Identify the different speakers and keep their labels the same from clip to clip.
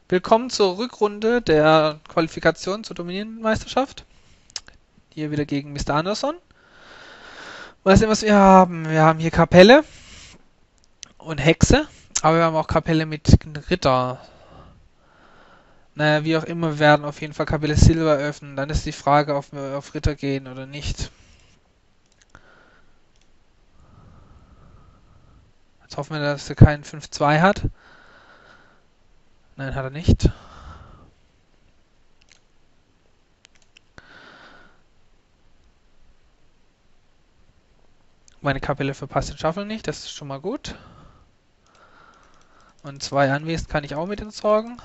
Speaker 1: Willkommen zur Rückrunde der Qualifikation zur Dominion-Meisterschaft. Hier wieder gegen Mr. Anderson. Mal sehen, was wir haben. Wir haben hier Kapelle und Hexe, aber wir haben auch Kapelle mit Ritter. Naja, wie auch immer, wir werden auf jeden Fall Kapelle Silber öffnen. Dann ist die Frage, ob wir auf Ritter gehen oder nicht. Jetzt hoffen wir, dass er keinen 5-2 hat. Nein, hat er nicht. Meine Kapelle verpasst den Shuffle nicht, das ist schon mal gut. Und 2 anwesend kann ich auch mit entsorgen.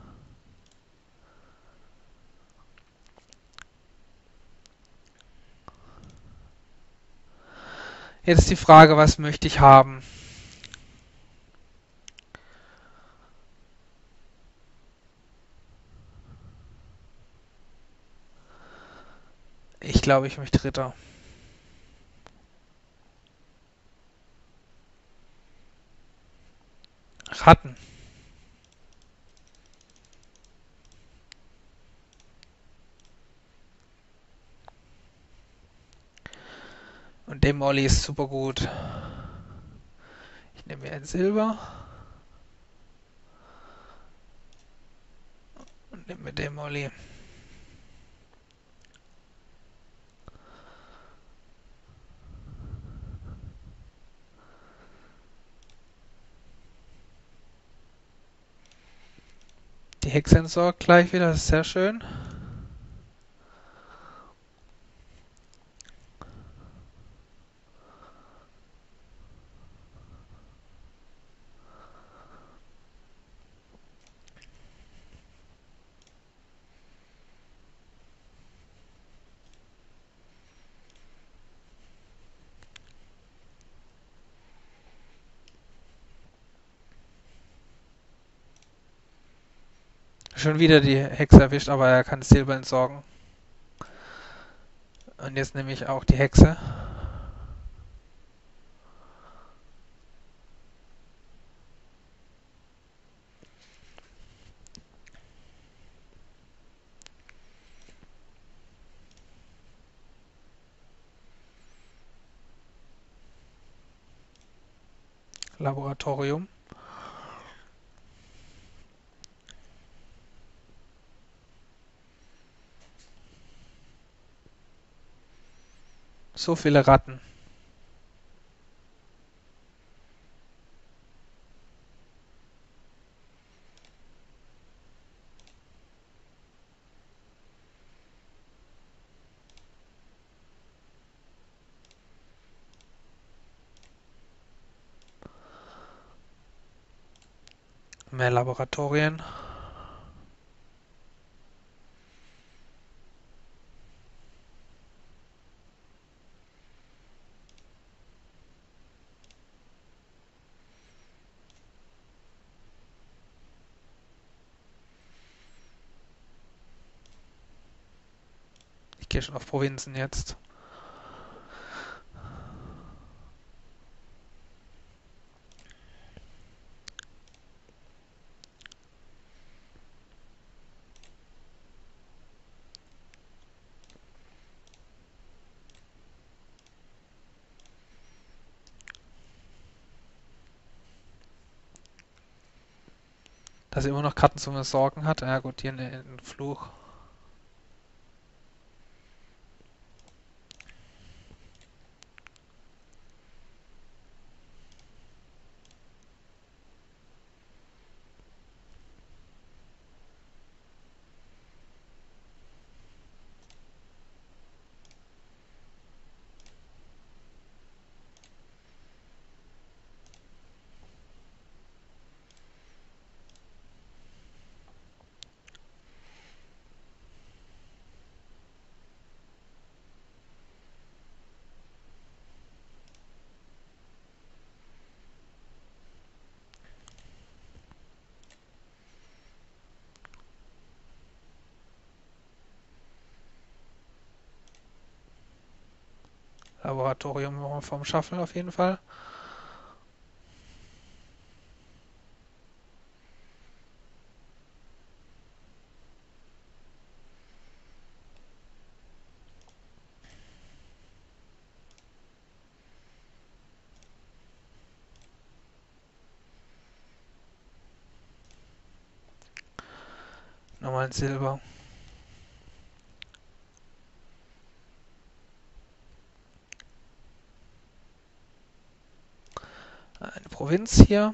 Speaker 1: Jetzt ist die Frage, was möchte ich haben? Ich glaube, ich möchte Ritter. Ratten. Und der Molly ist super gut. Ich nehme mir ein Silber und nehme mir den Molly. Die Hexe entsorgt gleich wieder, das ist sehr schön. Schon wieder die Hexe erwischt, aber er kann das Silber entsorgen. Und jetzt nehme ich auch die Hexe. Laboratorium. So viele Ratten. Mehr Laboratorien. Ich gehe schon auf Provinzen jetzt. Dass er immer noch Karten zum Entsorgen hat. Ja gut, hier ein Fluch. Laboratorium vom Shuffle auf jeden Fall. Nochmal ein Silber. Eine Provinz hier.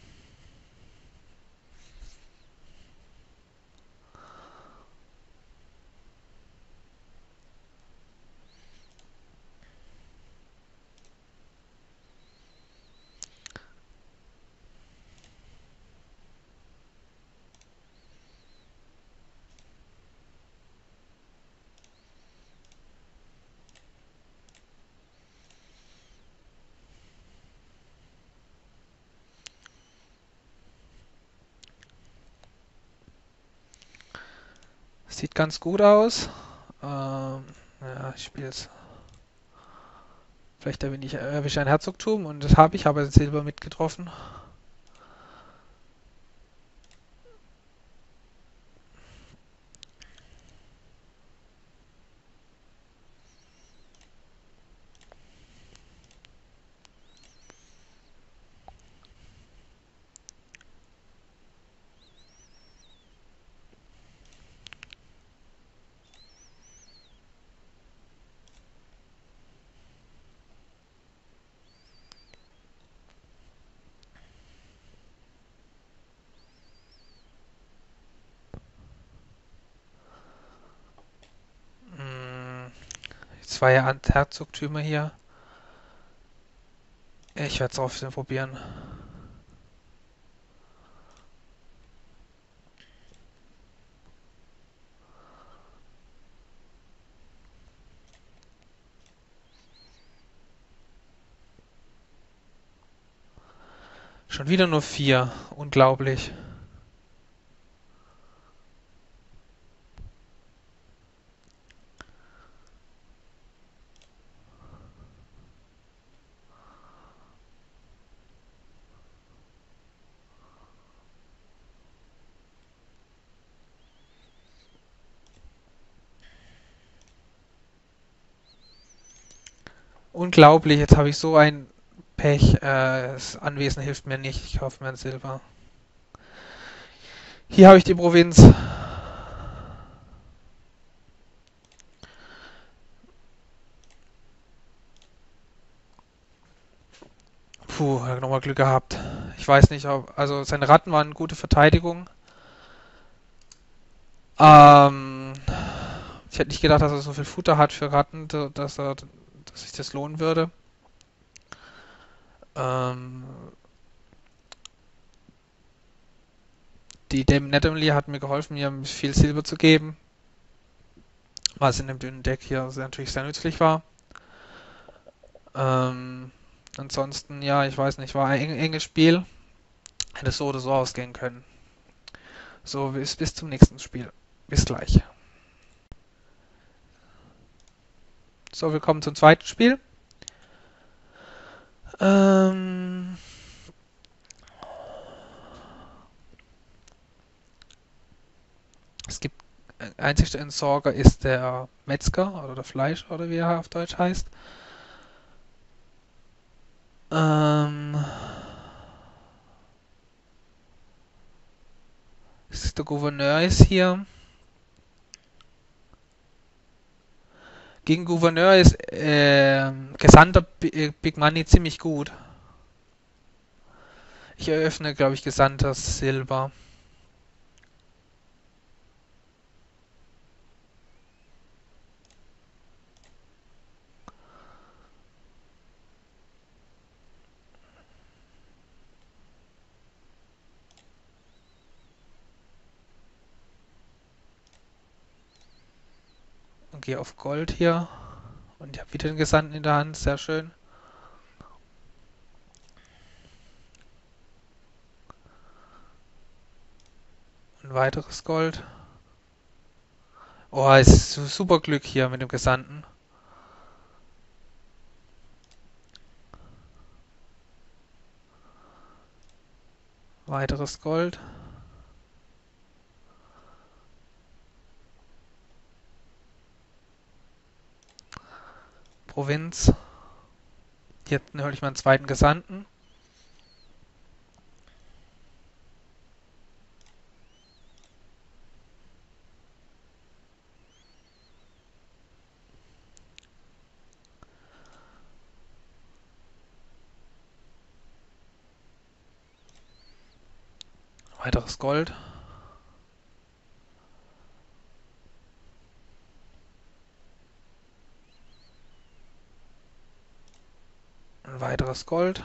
Speaker 1: Sieht ganz gut aus. Ja, ich spiele es. Vielleicht erwische ich ein Herzogtum und das habe ich, aber Silber mitgetroffen. Hm, zwei Herzogtümer hier. Ich werde es trotzdem probieren. Schon wieder nur 4. Unglaublich. Unglaublich, jetzt habe ich so ein Pech. Das Anwesen hilft mir nicht. Ich kaufe mir ein Silber. Hier habe ich die Provinz. Puh, hat nochmal Glück gehabt. Ich weiß nicht, ob. Also seine Ratten waren gute Verteidigung. Ähm, Ich hätte nicht gedacht, dass er so viel Futter hat für Ratten, dass sich das lohnen würde. Ähm, Die Dame Natalie hat mir geholfen, mir viel Silber zu geben, was in dem dünnen Deck hier natürlich sehr nützlich war. Ähm, Ansonsten, ja, ich weiß nicht, war ein enges Spiel. Hätte so oder so ausgehen können. So, bis zum nächsten Spiel. Bis gleich. So, willkommen zum zweiten Spiel. Ähm, Es gibt einzigster Entsorger ist der Metzger oder der Fleischer oder wie er auf Deutsch heißt. Ähm, Der Gouverneur ist hier. Gegen Gouverneur ist Gesandter Big Money ziemlich gut. Ich eröffne, glaube ich, Gesandter Silber. Und gehe auf Gold hier. Und ich habe wieder den Gesandten in der Hand. Sehr schön. Ein weiteres Gold. Oh, es ist super Glück hier mit dem Gesandten. Weiteres Gold. Provinz. Hier hole ich meinen zweiten Gesandten. Weiteres Gold. Ein weiteres Gold.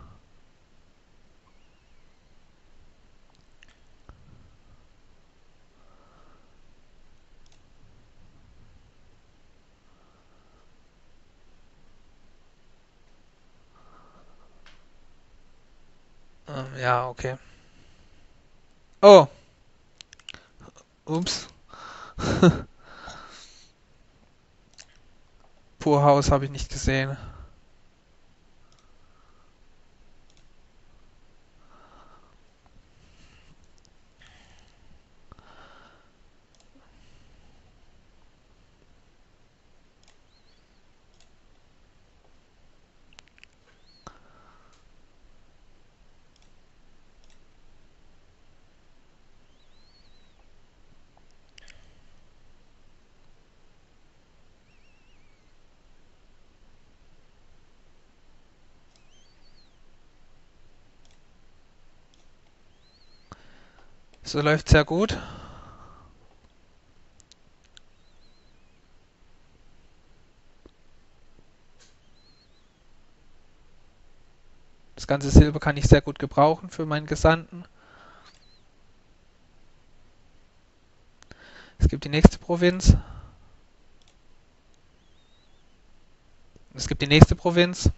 Speaker 1: Ja, okay. Oh, ups. Purhaus habe ich nicht gesehen. So läuft sehr gut. Das ganze Silber kann ich sehr gut gebrauchen für meinen Gesandten. Es gibt die nächste Provinz. Es gibt die nächste Provinz.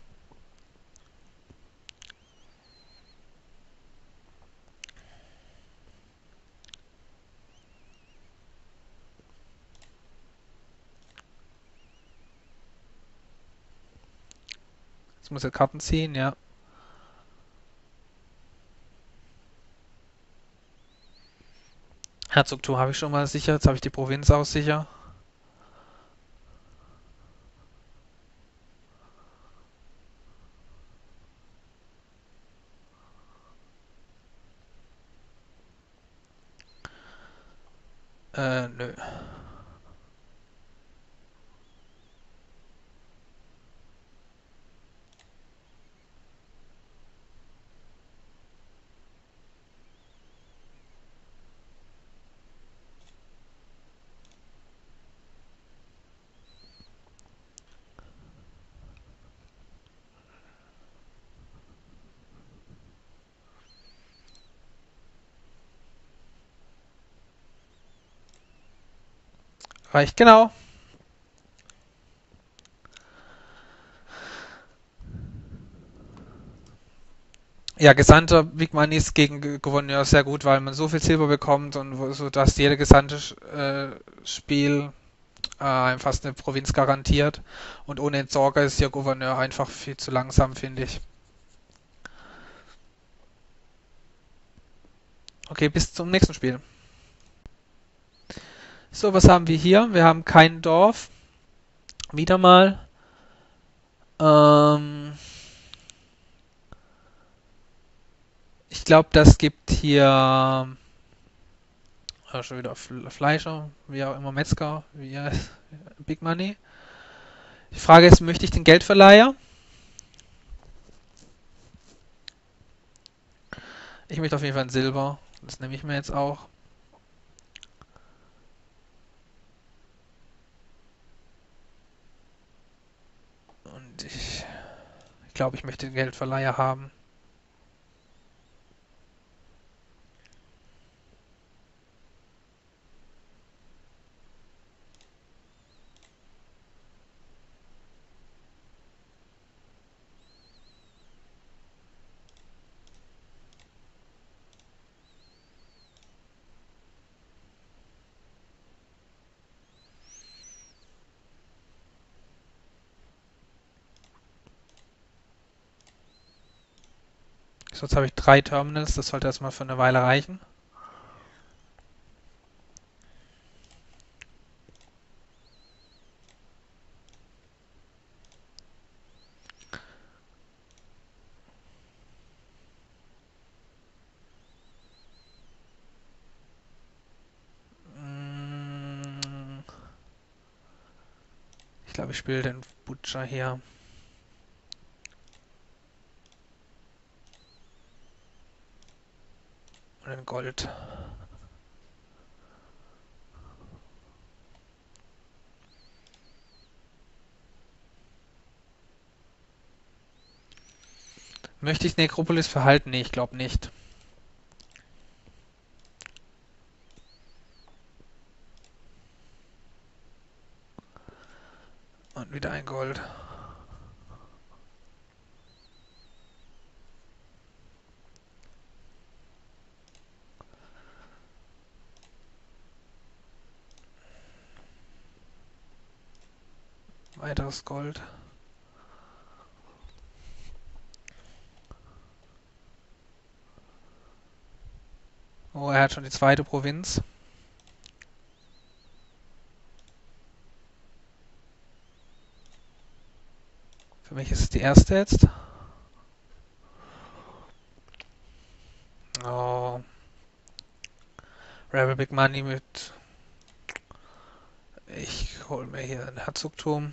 Speaker 1: Jetzt muss er Karten ziehen, ja. Herzogtum habe ich schon mal sicher. Jetzt habe ich die Provinz auch sicher. Nö. Reicht genau. Ja, Gesandter Big Money ist gegen Gouverneur sehr gut, weil man so viel Silber bekommt und so dass jede gesandte Spiel einem fast eine Provinz garantiert. Und ohne Entsorger ist der Gouverneur einfach viel zu langsam, finde ich. Okay, bis zum nächsten Spiel. So, was haben wir hier? Wir haben kein Dorf. Wieder mal. Ähm, Ich glaube, das gibt hier schon wieder Fleischer, wie auch immer Metzger, wie Big Money. Die Frage ist, möchte ich den Geldverleiher? Ich möchte auf jeden Fall ein Silber. Das nehme ich mir jetzt auch. Und ich glaube, ich möchte den Geldverleiher haben. So, jetzt habe ich 3 Terminals. Das sollte erstmal für eine Weile reichen. Mm, Ich glaube, ich spiele den Butcher hier. Und den Gold. Möchte ich Nekropolis verhalten? Nee, ich glaube nicht. Und wieder ein Gold. Weiteres Gold. Oh, er hat schon die zweite Provinz. Für mich ist es die erste jetzt. Oh. Rebel Big Money mit... Ich hole mir hier ein Herzogtum.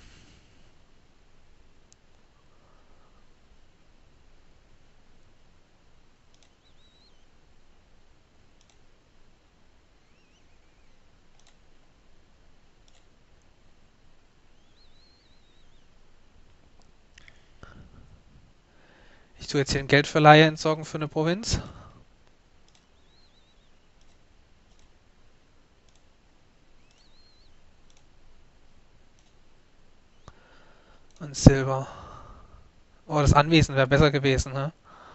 Speaker 1: Ich tue jetzt hier einen Geldverleiher entsorgen für eine Provinz. Und Silber. Oh, das Anwesen wäre besser gewesen, ne?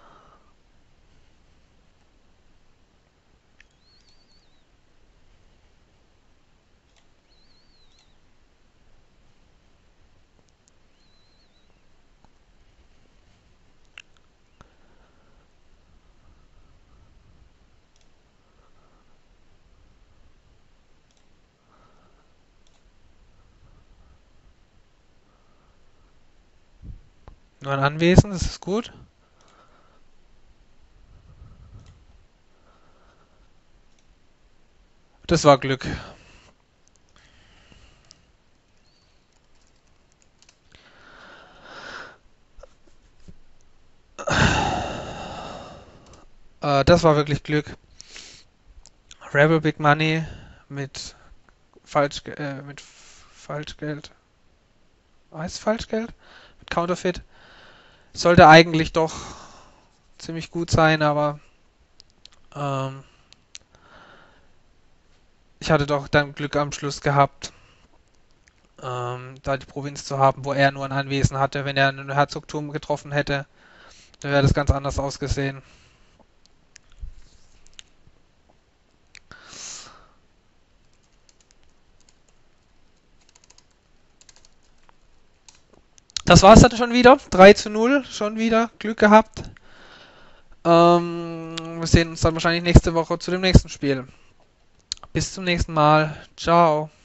Speaker 1: Nur ein Anwesen, das ist gut. Das war Glück. Das war wirklich Glück. Rebel Big Money mit mit Falschgeld. Heißt Falschgeld? Mit Counterfeit. Sollte eigentlich doch ziemlich gut sein, aber ähm, ich hatte doch dann Glück am Schluss gehabt, da die Provinz zu haben, wo er nur ein Anwesen hatte. Wenn er ein Herzogtum getroffen hätte, dann wäre das ganz anders ausgesehen. Das war's dann schon wieder. 3:0, schon wieder. Glück gehabt. Wir sehen uns dann wahrscheinlich nächste Woche zu dem nächsten Spiel. Bis zum nächsten Mal. Ciao.